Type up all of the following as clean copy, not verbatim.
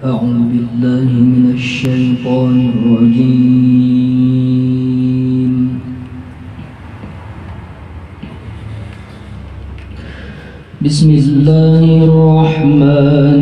أعوذ بالله من الشيطان الرجيم. بسم الله الرحمن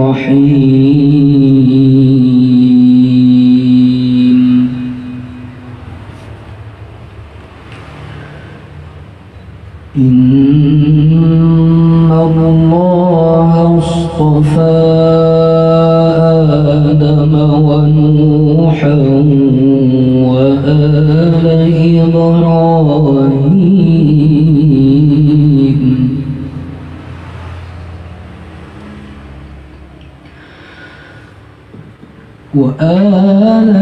الرحيم. إن الله اصطفى آدم ونوحا وآل إبراهيم وآل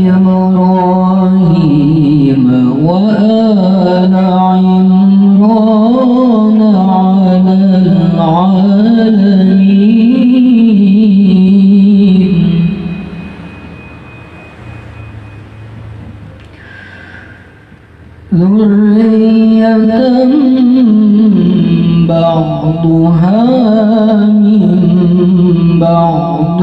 عمران على العالمين. ذرية بعضها من بعض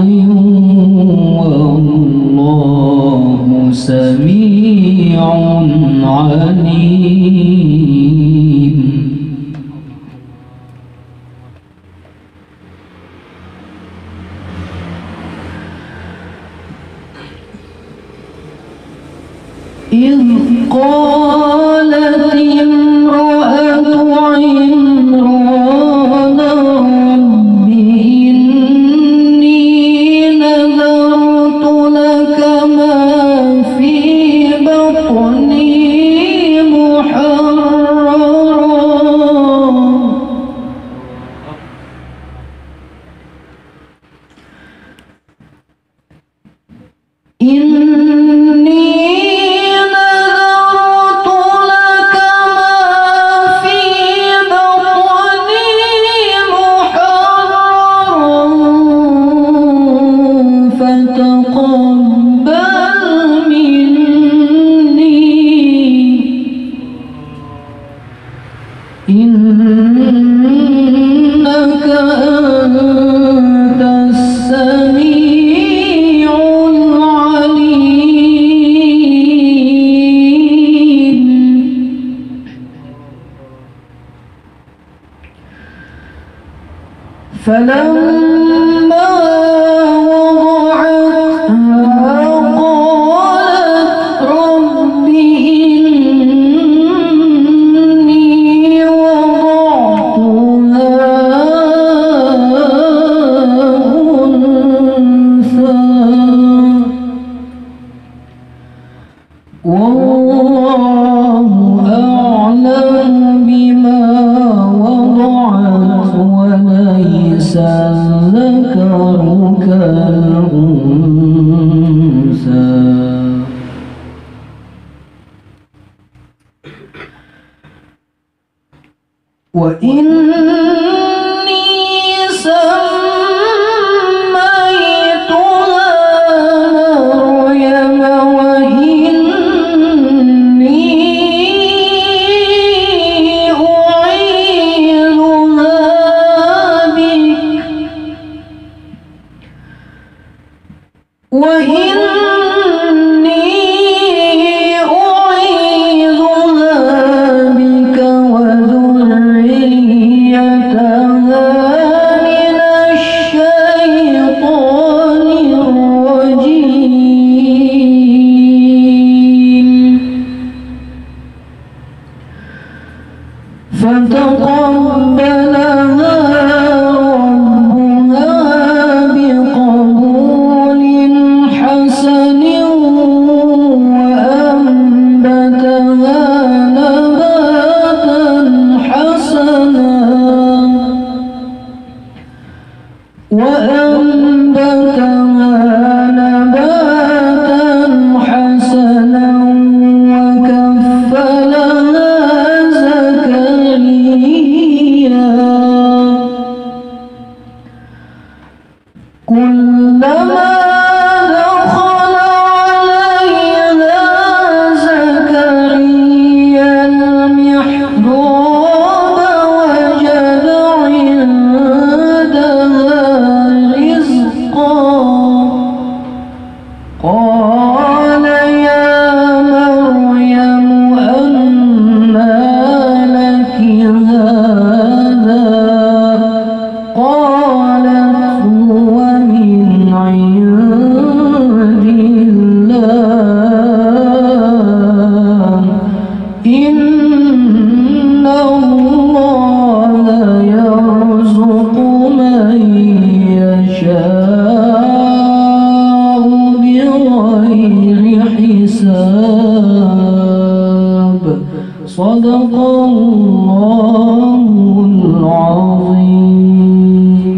والله سميع عليم. إذ قالت امرأة عمران رب إني نذرت لك ما في بطني محررا إنك أنت السميع العليم. فلما وضعتها قالت رب إني والله أعلم بما وضعت وليس الذكر كالأنثى. وإني سميتها مريم وإني أعيذها بك وذريتها من الشيطان الرجيم. فتقبلها وأنبتها نباتا حسنا وكفلها زكريا. كلما دخل عليها زكريا المحراب وجد عندها رزقا هذا قالت هو من عند الله إن الله يرزق من يشاء بغير حساب صدق الله العظيم.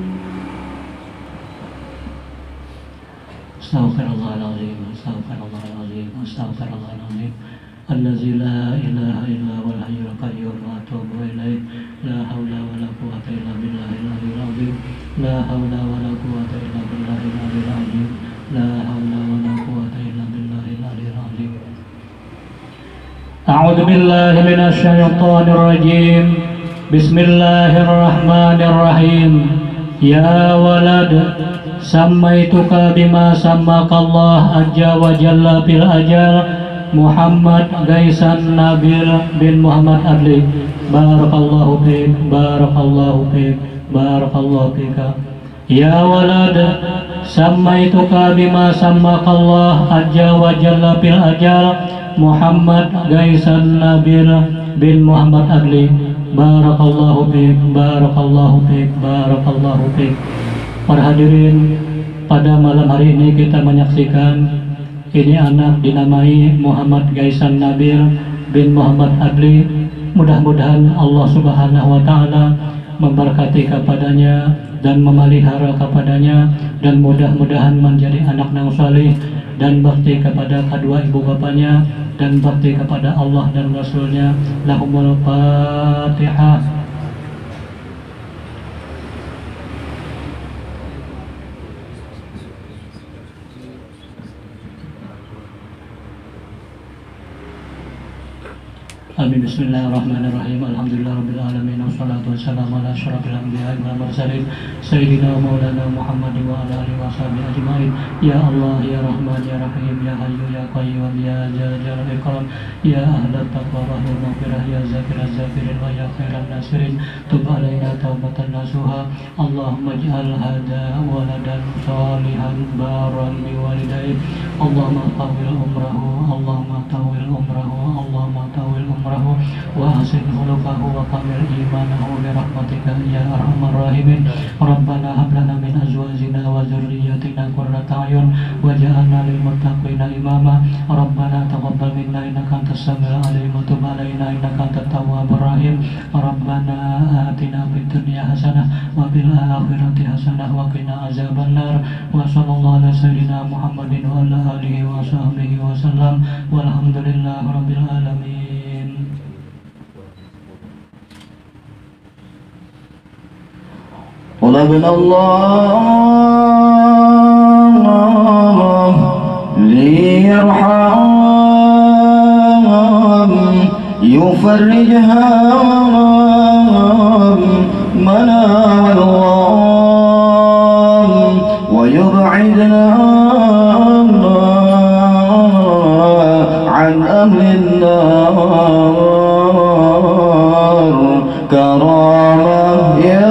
Astaghfirullahaladzim, astaghfirullahaladzim, astaghfirullahaladzim. Allazi la ilaha illa huwal hayyul qayyum wa atubu ilaih. La haula wa la quwwata illa billahil aliyyil azim. La haula wa la quwwata illa billahil aliyyil azim. La haula wa la quwwata illa billahil aliyyil azim. A'udzu billahi minasy syaithanir rajim. Bismillahirrahmanirrahim. Ya walad, sammaituka bima sammakallah azza wa jalla fil ajal Muhammad Gaisan Nabil bin Muhammad Adli. Barakallahu fiik, barakallahu fiik, barakallahu fika. Ya walad, sammaituka bima sammakallah azza wa jalla fil ajal Muhammad Gaisan Nabil bin Muhammad Adli. Barakallahu fiik, barakallahu fiik, barakallahu fiik. Para hadirin, pada malam hari ini kita menyaksikan ini anak dinamai Muhammad Gaisan Nabil bin Muhammad Adli. Mudah-mudahan Allah Subhanahu wa Ta'ala memberkati kepadanya dan memelihara kepadanya, dan mudah-mudahan menjadi anak yang saleh dan bakti kepada kedua ibu bapanya dan bakti kepada Allah dan Rasulnya. Lahumul Fatihah. Amin. Bismillahirrahmanirrahim. Alhamdulillah rabbil alamin. Wassalatu wassalamu ala asyrafil anbiya'i wal mursalin sayyidina maulana Muhammad wa ala alihi washabihi ajmain. Ya Allah ya Rahman ya Rahim ya Hayyu ya Qayyum ya Jalal ikram ya ahlat taqwa wal maghfirah ya zakiraz zakirin wa ya khairan nasirin. Tub alaina taubatan nasuha. Allahumma ij'al hada waladan salihan baran bi walidayhi. Allahumma tawil umrahu, Allahumma tawil umrahu, Allahumma tawil umrahu wa ahsin khuluqahu wa kamil imanahu bi rahmatika ya arhamar rahimin. Rabbana hab lana min azwajina wa dzurriyyatina qurrata a'yun waj'alna lil muttaqina imama. Rabbana taqabbal minna innaka antas samiul alim wa tub alaina innaka antat tawwabur rahim. Rabbana atina fid dunya hasanah wa fil akhirati hasanah wa qina azabannar. Wa sallallahu ala sayyidina Muhammadin wa ala alihi wa sahbihi wa sallam. Walhamdulillahi rabbil alamin. طلبنا الله ليرحم يفرج همنا والغم ويبعدنا عن أهل النار. كرامة يا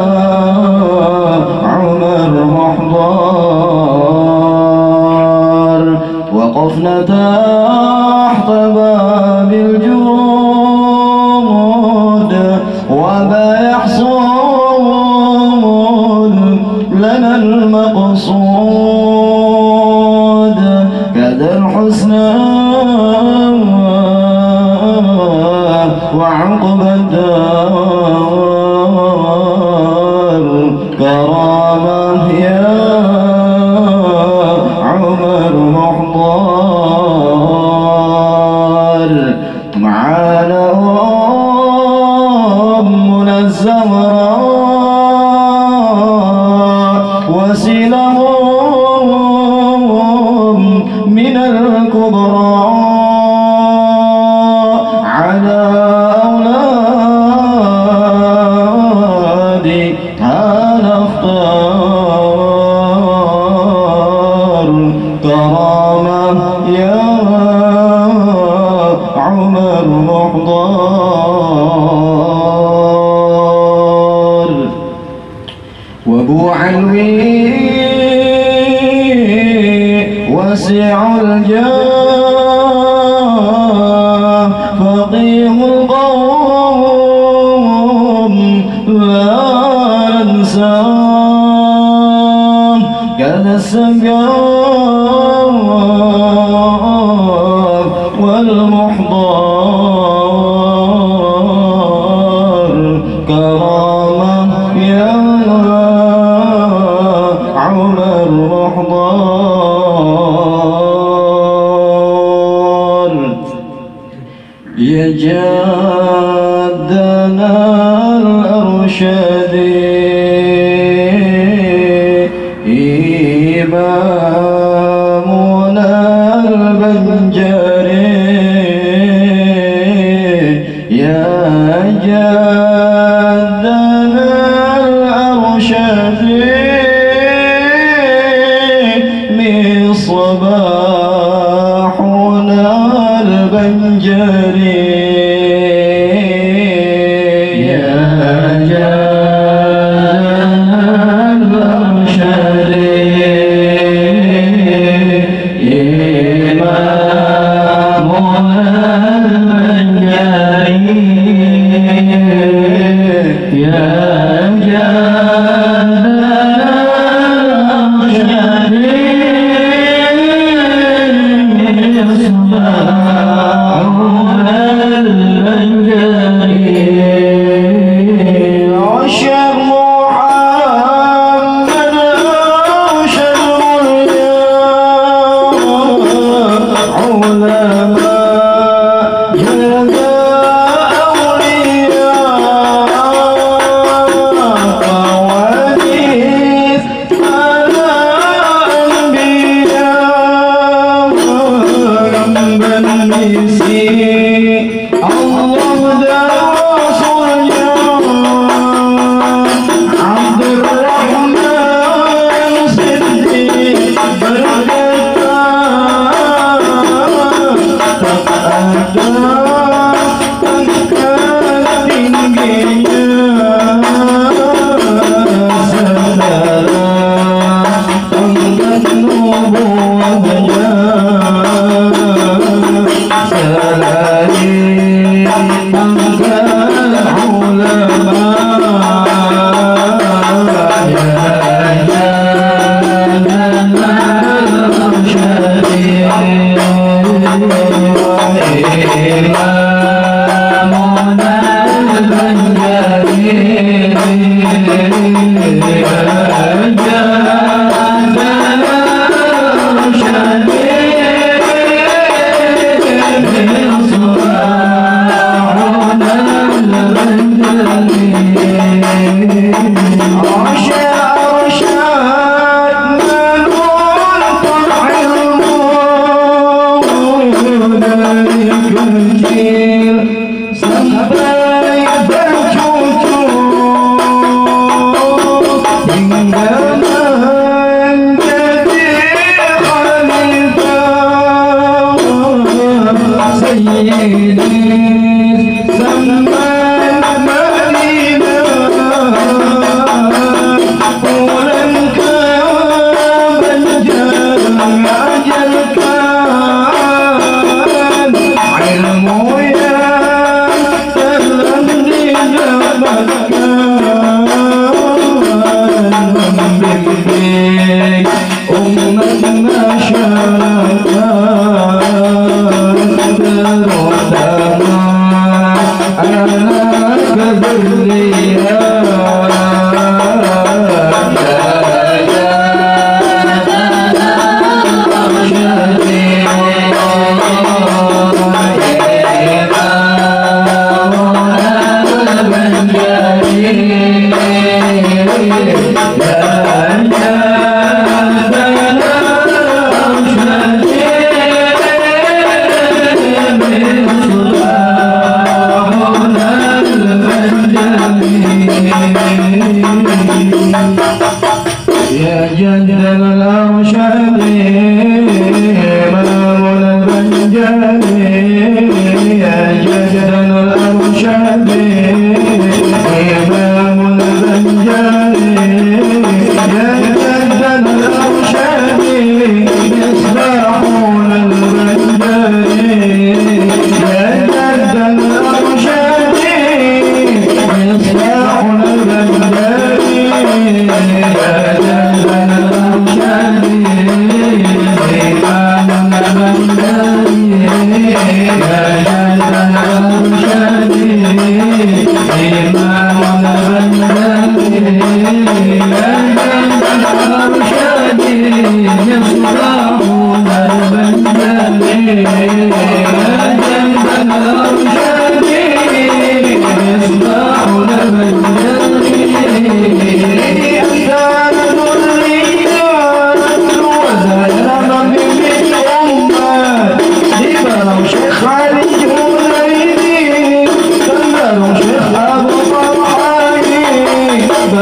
وقفنا تحت باب الجود وما يحصل لنا المقصود كذا الحسنى وعقب الدار. كرامة يا عمر محضر معانا أمنا الزهراء وسلهم من الكبرى على أولادي أنا اختار. كرامة يا عمر محضر وحلوي واسع الجاه فقيه القوم لا ننساه كذا السقام والمحضار كرامة يا عمر محضار يا جادنا الأرشدي إمامنا البنجري يا جادنا الأرشدي من صباحنا البنجري يا جادنا الأرشدي Yeah.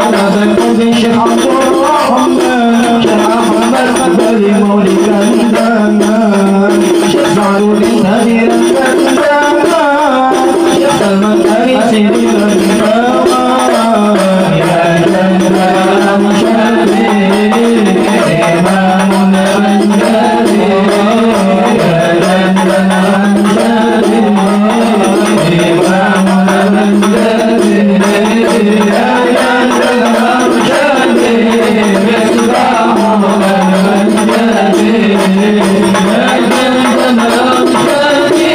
أبا القاسم شيخ عبد الرحمن شيخ أحمد قبل مولك الزمان شيخ سعد بن سمير الكندمان شيخ سلمان كريسي الكندمان يا جنة المشري إمام المنجلي يا جنة المشري إمام المنجلي يا جنة المشري مصباح المنجلي يا جنة المشري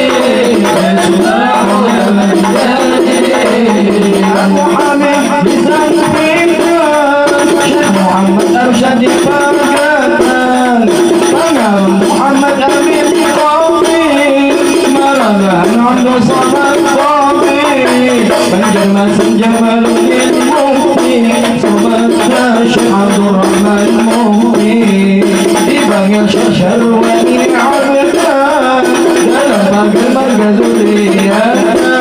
مصباح المنجلي محمد بزن شيخ محمد أرشد فرقتان فنر محمد أمين قومي مرضى عنده صمد قومي بنجمة جمال للمؤمن صمد شيخ عبد الرحمن مؤمن dipanggil syashar wani abdan dalam pagar markaz uliyan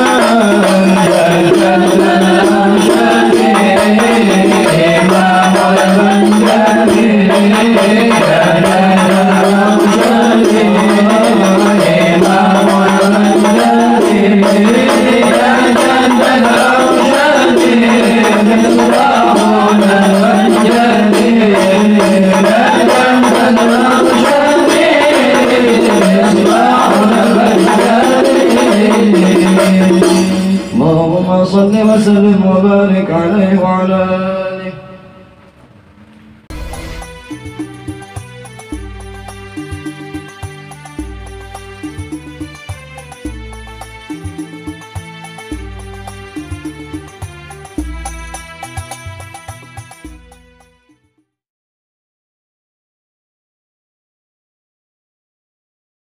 اللهم صل وسلم وبارك عليه وعلى آله